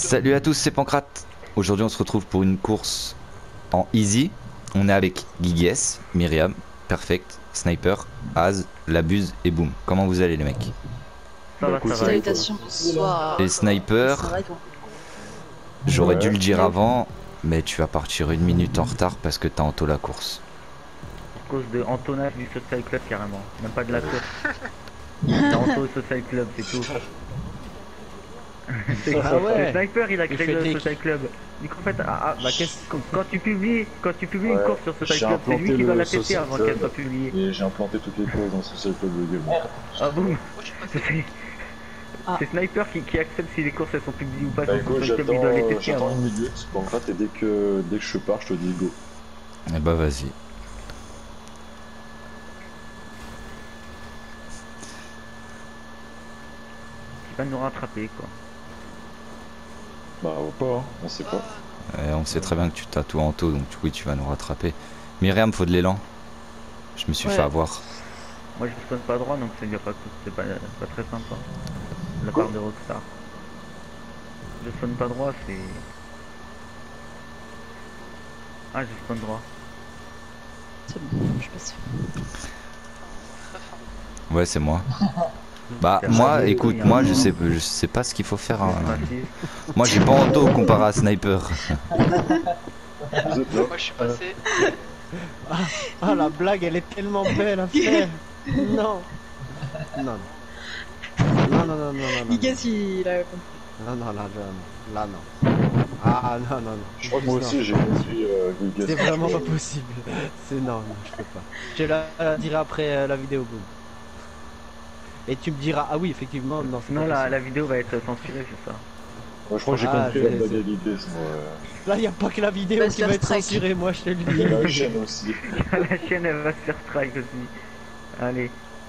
Salut à tous, c'est Pancrate. Aujourd'hui on se retrouve pour une course en easy. On est avec Guigues, Myriam, Perfect, Sniper, Az, Labuse et Boom. Comment vous allez les mecs? Ça va. Salutations, bonsoir. Et Sniper, j'aurais dû le dire avant, mais tu vas partir 1 minute en retard parce que t'as ento la course. À cause de Antonage du Social Club carrément, même pas de la course. T'as Anto au Social Club, c'est tout. Ah ouais. Le Sniper il a créé le Social Club. Donc en fait, quand tu publies une course sur Social Club, c'est lui qui va la tester avant qu'elle soit publiée. Et j'ai implanté toutes les courses dans Social Club également. Ah boum. C'est Sniper qui accepte si les courses elles sont publiées ou pas Bah sur écoute, Social Club, il doit les tester j'attends avant. 1 minute, Pancrate, et dès que je pars, je te dis go. Et bah vas-y. Il va nous rattraper quoi. Bah ou pas, hein, on sait pas. Et on sait très bien que tu t'as tout ento, donc oui tu vas nous rattraper. Myriam, faut de l'élan. Je me suis fait avoir. Moi je spawn pas droit donc c'est pas très sympa. De la part de Rockstar. Je spawn pas droit c'est... Ah je spawn droit. C'est bon, je passe. Ouais c'est moi. Bah moi écoute, moi je sais pas ce qu'il faut faire. Hein. Moi j'ai pas ento comparé à Sniper. Vous êtes là? Moi je suis passé. Ah la blague elle est tellement belle à faire. Non. Non. Non. Guigues, il a compris. Non, là non. Ah non. Je crois que moi aussi j'ai compris Guigues. C'est vraiment pas possible. C'est non, je peux pas. Je la dirai après la vidéo boom. Et tu me diras, ah oui effectivement, non c'est Sinon pas la vidéo va être censurée c'est ça. Moi je crois que j'ai Ah, compris la c'est- blague à Guigues, moi. Là y a pas que la vidéo Bah, qui c'est va être strike. censurée, moi je te le Il y a la dis. chaîne aussi. La chaîne elle va se faire strike aussi. Allez.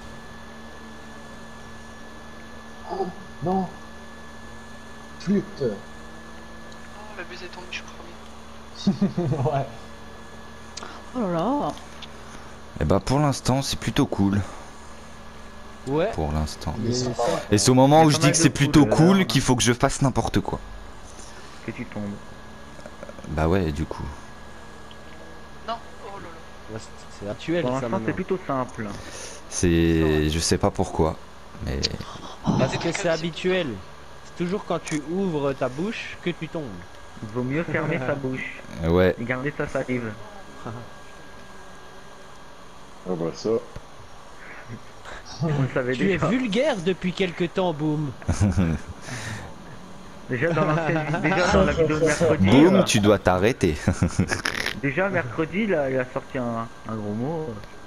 Non. Flûte. Oh, la buse est tombée, je suis premier. Ouais. Oh là là. Et bah pour l'instant c'est plutôt cool. Ouais. Pour l'instant. Mais ça- Et c'est au moment où Il y je a pas dis mal que de c'est plutôt poules, cool alors. qu'il faut que je fasse n'importe quoi. Que tu tombes. Bah ouais du coup. Non, oh là là. Ouais, c'est actuel Pour ça l'instant c'est maintenant. plutôt simple. C'est... je sais pas pourquoi. Mais... Parce que c'est habituel. C'est toujours quand tu ouvres ta bouche que tu tombes. Il vaut mieux fermer sa bouche Ouais. et garder sa salive. Ah bah ça. Vous le savez Tu es déjà. vulgaire depuis quelque temps, Boom. Déjà dans la vidéo de mercredi. Boum, tu dois t'arrêter. Déjà mercredi il a sorti un gros mot.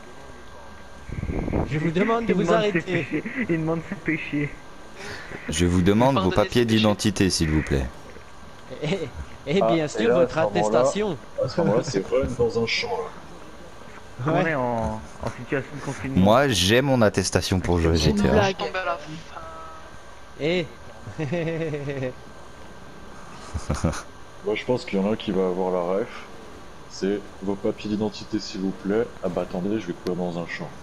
Je vous demande de Il vous demande ses arrêter. péchés. Il demande ses péchés. Je vous demande vos Pardonnez papiers ce péché. d'identité s'il vous plaît. Et bien Ah, sûr, et là, votre à ce moment-là- attestation. À ce moment-là, c'est run dans un champ là. On Ouais. est en situation de confinement. Moi j'ai mon attestation pour jouer à Une GTA. blague. Tombé à la fin. Et Moi je pense qu'il y en a un qui va avoir la ref. C'est vos papiers d'identité s'il vous plaît. Ah bah attendez, je vais courir dans un champ.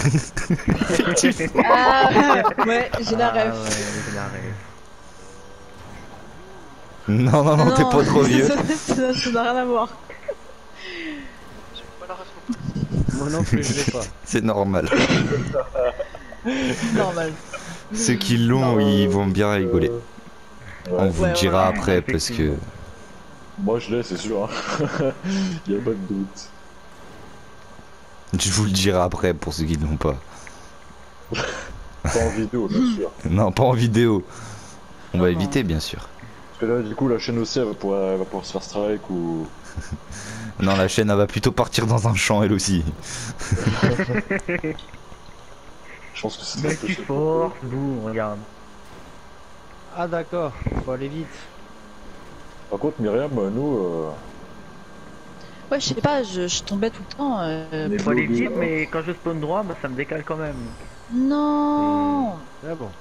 Ah ouais, j'ai la Ah rêve. ouais, j'ai la rêve. Non, t'es pas trop vieux. Ça n'a rien à voir. J'ai pas la ref. moi non plus, je l'ai pas. C'est normal. Normal. Ceux qui l'ont, ils vont bien rigoler. On Ouais. vous Ouais, le dira ouais, après parce que... effectivement. Moi je l'ai, c'est sûr. Hein. Y a pas de doute. Je vous le dirai après pour ceux qui ne l'ont pas. Pas en vidéo, bien sûr. Non, pas en vidéo. On va Non. éviter bien sûr. Parce que là, du coup, la chaîne aussi, elle va pouvoir se faire strike ou. Non, la chaîne elle va plutôt partir dans un champ elle aussi. Je pense que c'est Mais un peu tu chaud. forces, boum, regarde. Ah d'accord, faut aller vite. Par contre, Myriam, nous. Ouais, je sais pas, je tombais tout le temps. Mais Faut aller bleu, vite, bleu, mais quand je spawn droit, bah, ça me décale quand même. Non. Ah bon.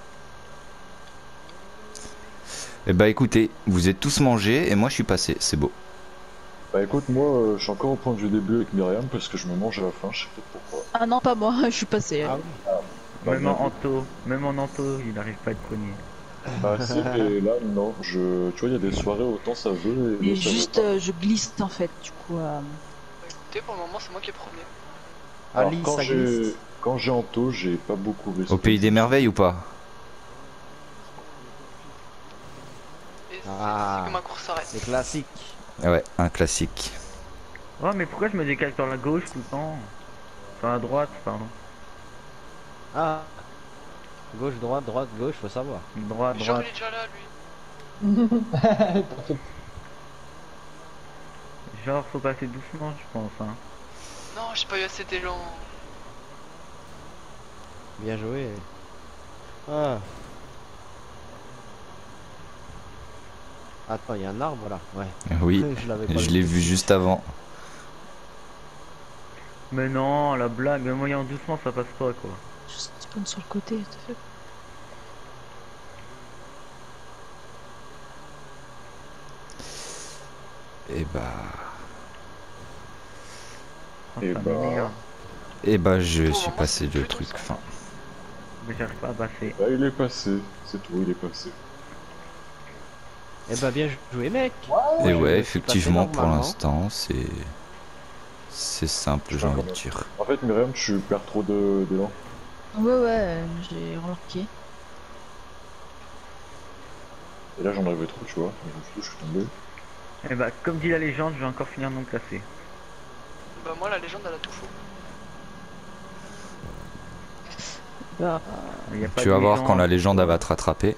Et bah écoutez, vous êtes tous mangés et moi je suis passé, c'est beau. Bah écoute, moi, je suis encore au point de vue début avec Myriam parce que je me mange à la fin, je sais pas pourquoi. Ah non, pas moi, je suis passé. Ah oui. Bah, Même bien en Anto, il n'arrive pas à être cogné. Bah si, mais là, non. Tu vois, il y a des soirées, autant ça veut, et Mais l'autre, ça veut juste, pas. je glisse en fait, du coup. Bah, écoutez, pour le moment, c'est moi qui est premier. Alors, Ali, ça glisse. quand j'ai en taux, j'ai pas beaucoup risqué. Au pays des merveilles ou pas? Et Ah. c'est que ma course s'arrête. C'est classique. Ouais, un classique. Oh, mais pourquoi je me décale sur la gauche tout le temps? Sur la droite, pardon. Ah. Gauche, droite, droite, gauche, faut savoir. Droite, Genre, droite. il est déjà là, lui. Genre, faut passer doucement, je pense. Hein. Non, j'ai pas eu assez d'élan. Bien joué. Ah. Attends, il y a un arbre là. Ouais. Oui, Je l'avais pas je l'ai vu juste avant. Mais non, la blague, même moyen doucement, ça passe pas quoi. Je spawn sur le côté, tout à fait. Et bah... Oh, Et ça bah. m'énerve. Et bah je Pour suis moi, passé c'est le plus truc, douze, enfin... Mais j'arrive pas à passer. Bah, il est passé. C'est tout, il est passé. Eh bah bien joué mec. Et je ouais, suis effectivement, passé pour normalement. l'instant, c'est... C'est simple, j'ai envie de dire. En fait, Myriam, tu perds trop d'élan. Ouais, j'ai remarqué. Et là, j'en avais trop, tu vois. Je suis tombé. Et bah, comme dit la légende, je vais encore finir non classé. Bah, moi, la légende, elle a tout faux. Bah, Y a pas Tu de vas voir légende. quand la légende elle va te rattraper.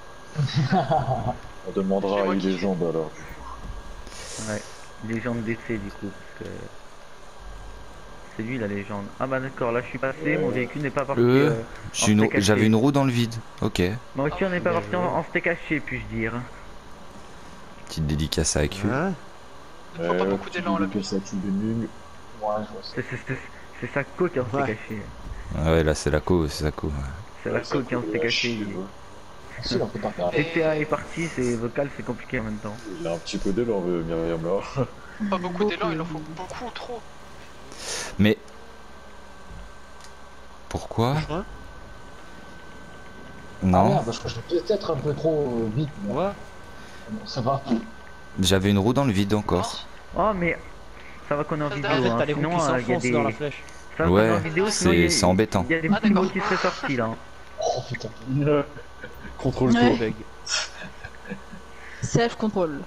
On demandera C'est à moi une qui légende alors. Ouais, légende d'essai du coup, parce que... C'est lui la légende. Ah bah d'accord, là je suis passé, mon véhicule n'est pas parti J'avais une roue dans le vide. Ok. Ma voiture n'est pas Bien partie joué. en steak haché, puis-je dire. Petite dédicace à AQ. Hein? Il faut pas beaucoup d'élan, la bus. C'est sa coque en steak Ouais. haché. Ouais, là c'est la co, c'est sa co. C'est la coque en steak haché. GTA est parti, c'est vocal, c'est compliqué en même temps. Il a un petit peu d'élan, Myriam, là. Pas beaucoup d'élan, il en faut beaucoup trop. Mais... Pourquoi? Hein? Non, parce que je vais peut-être un peu trop vite. Ouais. Ça va. j'avais une roue dans le vide encore. Oh mais... Ça va qu'on est en Ça, vidéo, derrière, En fait, t'as les roues sinon qui il y a s'enfoncent des... dans la flèche. Ça va qu'on est en Ouais, vidéo, sinon il y a- c'est embêtant. Il y a des Ah, petits mots d'accord. qui seraient sortis là. Oh putain. Contrôle Ouais. tour. self-control.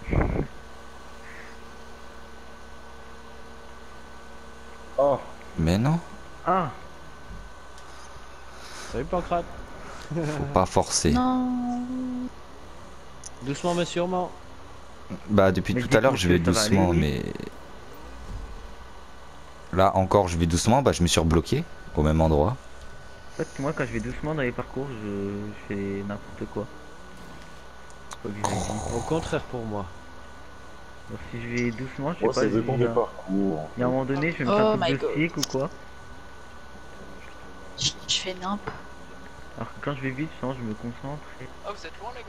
Ah, Mais non, Ah, Salut Pancrate. faut pas forcer. Non. Doucement mais sûrement. Bah depuis Mais tout dis à l'heure donc je vais que ça va doucement, aller, mais... Là encore je vais doucement, bah je me suis rebloqué au même endroit. en fait moi quand je vais doucement dans les parcours, je fais n'importe quoi. Faut que je dise. Au contraire pour moi. Alors, si je vais doucement, je sais moi, pas, ça je dépend dis, des ah, parcours. il y a un moment donné, je vais me Oh faire un my coup de God. stick ou quoi. Je fais nimp. Alors que quand je vais vite, je me concentre. et- Ah, vous êtes loin, les gars.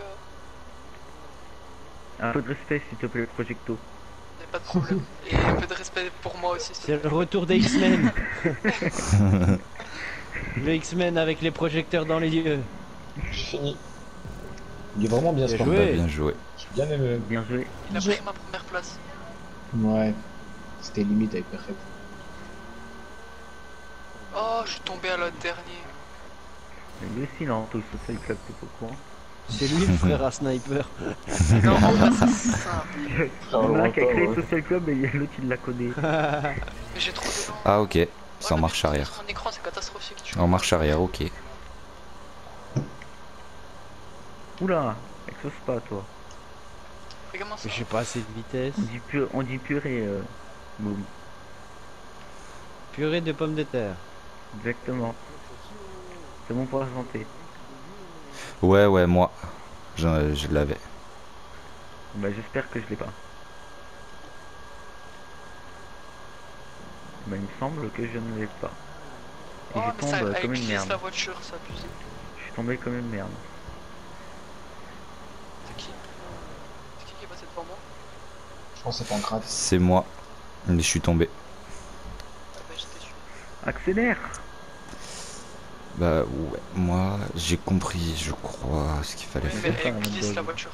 Un peu de respect s'il te plaît, Projecto. Y'a pas de problème. Et un peu de respect pour moi aussi. C'est le retour des X-Men. Le X-Men avec les projecteurs dans les yeux. J'ai fini. Il est vraiment bien Bien ce joué. Bah, bien joué. J'ai bien aimé. Bien joué. Il a J'ai- pris ma première place. Ouais. C'était limite avec perfect. Oh, je suis tombé à l'autre dernier. Mais lui aussi, il a un tout social club, t'es pas au courant. C'est lui le frère à Sniper. Non, en vrai, c'est simple. Il y en a un qui a créé le social club et il y a l'autre qui l'a codé. Mais j'ai trop d'élan. Ah ok, c'est en Ouais, marche mais arrière. Mon écran, c'est catastrophique. tu En vois. marche arrière, ok. Oula, exauce pas toi. Regarde-moi ça. J'ai pas assez de vitesse. On dit purée, boum. Purée de pommes de terre. Exactement. C'est bon pour la santé. Ouais, moi. Je l'avais. Bah j'espère que je l'ai pas. Bah il me semble que je ne l'ai pas. Et Oh, je mais ça, tombe elle comme une utilise merde. la voiture, c'est abusé. Je suis tombé comme une merde. C'est qui? C'est qui est passé devant moi? Je pense que c'est Pancrate. C'est moi. Mais je suis tombé. Ah, bah, j'étais sûr. Accélère. Bah ouais, moi j'ai compris, je crois, ce qu'il fallait Mais faire. elle glisse la voiture.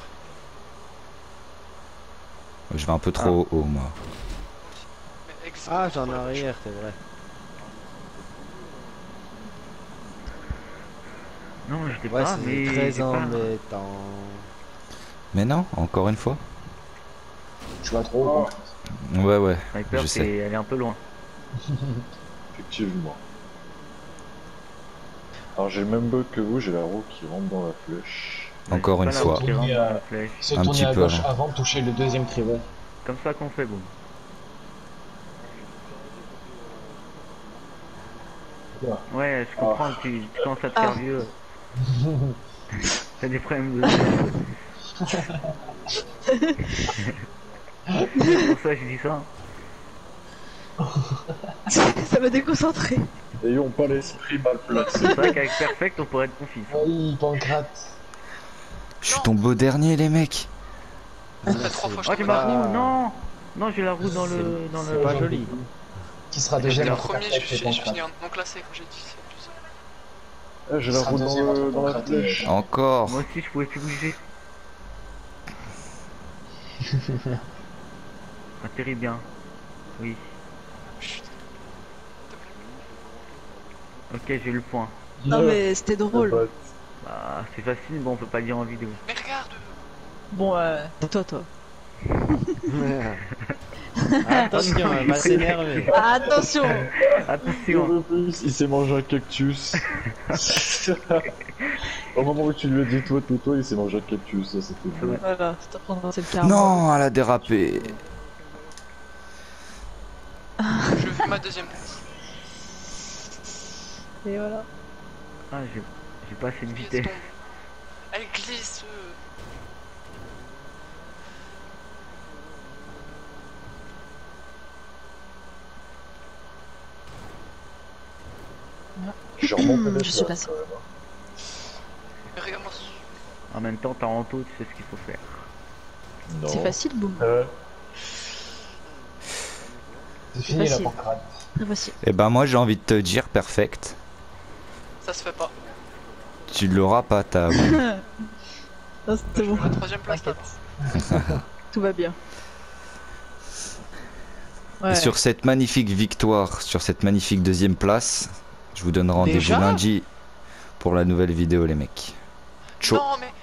Je vais un peu trop haut, moi. Mais ex- Ah, j'en ai la voiture. arrière, c'est vrai. Non, j'étais Ouais, pas, mais. c'est très j'ai pas- embêtant. Mais non, encore une fois. Je vois trop. Ouais, ouais, Sniper, je sais. elle est un peu loin. Effectivement. Alors j'ai le même bug que vous, j'ai la roue qui rentre dans la flèche. Encore Pas une la fois. roue qui rentre dans la flèche. Se Un tourner petit à peu gauche avant. avant de toucher le deuxième trivet. Comme ça qu'on fait, boum. Ouais, je comprends que tu commences à te faire vieux. T'as des problèmes de... C'est pour ça que je dis ça. Ça m'a déconcentré. Ayons pas l'esprit mal placé. C'est vrai qu'avec Perfect, on pourrait être confis. Oui, Pancrate. Je suis tombé au dernier, les mecs. Ça fait 3 fois que Oh, je j'ai tombe ma dedans. roue, non. Non, j'ai la roue dans le... C'est pas joli. Qui sera Le deuxième après premier, Perfect et je Pancrate. finis non classé quand j'ai dit ça. tu sais. Ah, j'ai la Sera roue deuxième dans, entre dans la Pancrate flèche. Encore. Moi aussi, je pouvais plus bouger. Atterris bien. Oui. Chut. Ok, j'ai eu le point. Non mais c'était drôle. Bah, c'est facile, bon, on peut pas le dire en vidéo. Mais regarde. Bon, toi. Attention, elle va s'énerver. Attention. Attention. Il s'est mangé un cactus. Au moment où tu lui as dit toi, il s'est mangé un cactus, ça c'était beau. Ouais. Voilà, c'est à prendre, c'est le karma. Non, elle a dérapé. Je fais ma deuxième place. Et voilà. Ah, j'ai pas assez de Glisse vitesse. donc. Elle glisse. Je remonte Je suis passé. Mais regarde-moi. En même temps, t'as Anto, tu sais ce qu'il faut faire. Non. C'est facile, boum. C'est fini la facile. Pancrate. Très facile. Eh ben moi j'ai envie de te dire, perfect. Ça se fait pas. Tu l'auras pas, ta roue. Non, Je c'était fais bon. ma troisième place d'abord. Tout va bien. Et Ouais. sur cette magnifique victoire, sur cette magnifique deuxième place, je vous donne rendez-vous Déjà lundi pour la nouvelle vidéo, les mecs. Ciao. Non mais